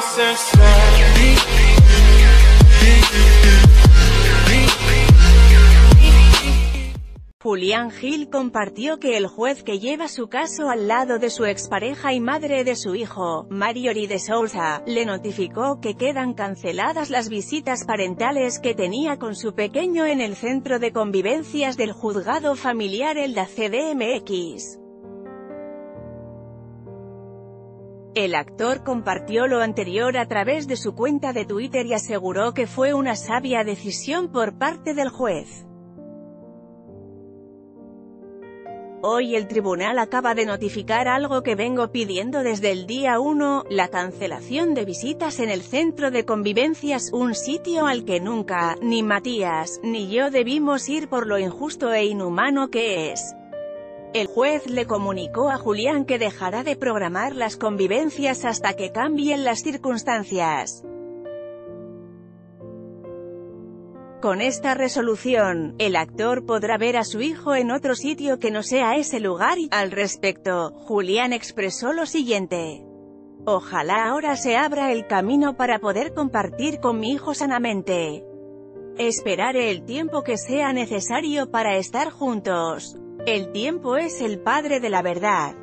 Julián Gil compartió que el juez que lleva su caso al lado de su expareja y madre de su hijo, Marjorie de Souza, le notificó que quedan canceladas las visitas parentales que tenía con su pequeño en el centro de convivencias del juzgado familiar Elda CDMX. El actor compartió lo anterior a través de su cuenta de Twitter y aseguró que fue una sabia decisión por parte del juez. Hoy el tribunal acaba de notificar algo que vengo pidiendo desde el día 1, la cancelación de visitas en el centro de convivencias, un sitio al que nunca, ni Matías, ni yo debimos ir por lo injusto e inhumano que es. El juez le comunicó a Julián que dejará de programar las convivencias hasta que cambien las circunstancias. Con esta resolución, el actor podrá ver a su hijo en otro sitio que no sea ese lugar y, al respecto, Julián expresó lo siguiente: ojalá ahora se abra el camino para poder compartir con mi hijo sanamente. Esperaré el tiempo que sea necesario para estar juntos. El tiempo es el padre de la verdad.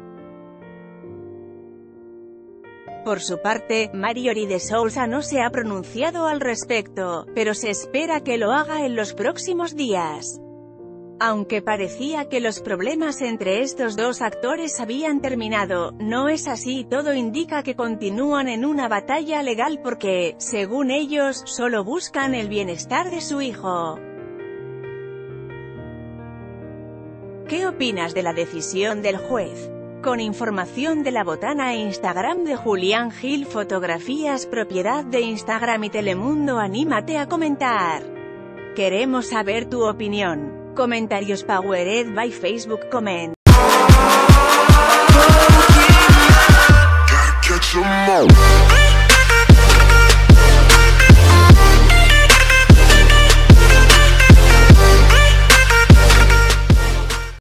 Por su parte, Marjorie de Souza no se ha pronunciado al respecto, pero se espera que lo haga en los próximos días. Aunque parecía que los problemas entre estos dos actores habían terminado, no es así y todo indica que continúan en una batalla legal porque, según ellos, solo buscan el bienestar de su hijo. ¿Qué opinas de la decisión del juez? Con información de La Botana e Instagram de Julián Gil, fotografías propiedad de Instagram y Telemundo. Anímate a comentar. Queremos saber tu opinión. Comentarios powered by Facebook Comment.